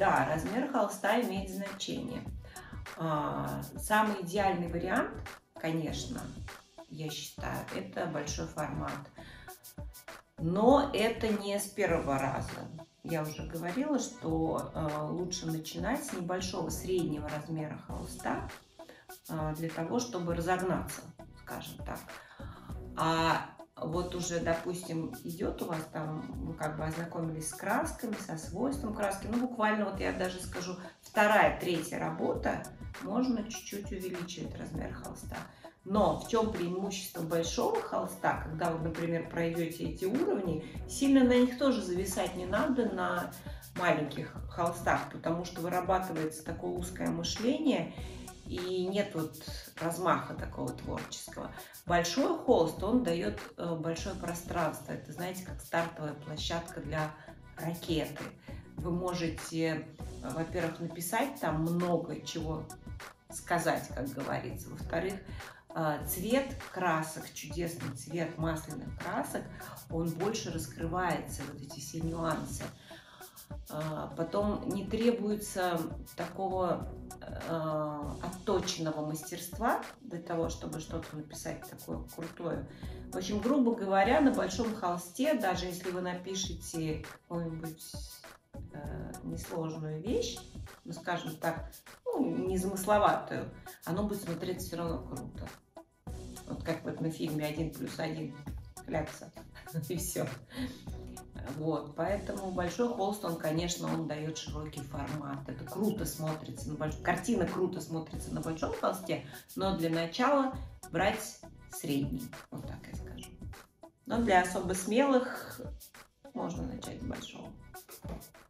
Да, размер холста имеет значение. Самый идеальный вариант, конечно, я считаю, это большой формат. Но это не с первого раза. Я уже говорила, что лучше начинать с небольшого среднего размера холста для того, чтобы разогнаться, скажем так. А вот уже, допустим, идет у вас там, вы как бы ознакомились с красками, со свойством краски, ну буквально, вот я даже скажу, вторая, третья работа, можно чуть-чуть увеличивать размер холста. Но в чем преимущество большого холста, когда вы, например, пройдете эти уровни, сильно на них тоже зависать не надо на маленьких холстах, потому что вырабатывается такое узкое мышление, и нет вот размаха такого творческого. Большой холст, он дает большое пространство. Это, знаете, как стартовая площадка для ракеты. Вы можете, во-первых, написать там много чего сказать, как говорится. Во-вторых, цвет красок, чудесный цвет масляных красок, он больше раскрывается, вот эти все нюансы. Потом не требуется такого отточенного мастерства для того, чтобы что-то написать такое крутое. В общем, грубо говоря, на большом холсте, даже если вы напишете какую-нибудь несложную вещь, ну, скажем так, ну, незамысловатую, оно будет смотреться все равно круто. Вот как вот на фильме «1+1» клякса, и все. Вот, поэтому большой холст, он, конечно, он дает широкий формат. Это круто смотрится на большом, картина круто смотрится на большом холсте, но для начала брать средний, вот так я скажу. Но для особо смелых можно начать с большого.